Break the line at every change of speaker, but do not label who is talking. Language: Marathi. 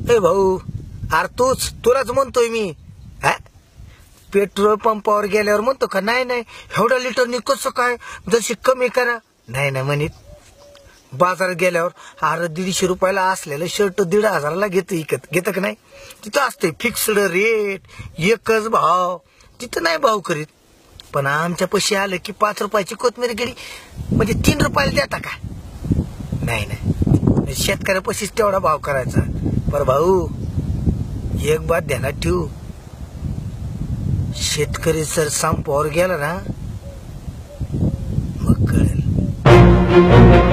ए भाऊ, अरे तुलाच म्हणतोय मी. पेट्रोल पंपावर गेल्यावर म्हणतो का नाही नाही एवढा लिटरनी कसं काय, जशी कमी करा. नाही नाही म्हणित. बाजारात गेल्यावर अरे 150 रुपयाला असलेलं शर्ट 1,500ला घेतं का नाही. तिथं असते फिक्स्ड रेट, एकच भाव, तिथं नाही भाव करीत. पण आमच्या पैसे आलं की 5 रुपयाची कोथमीर गेली म्हणजे 3 रुपयाला देता का. नाही नाही, शेतकऱ्यापाशीच तेवढा भाव करायचा. पर भाऊ एक बात ध्यानात ठेवू, शेतकरी जर संपावर गेला ना मग कळेल.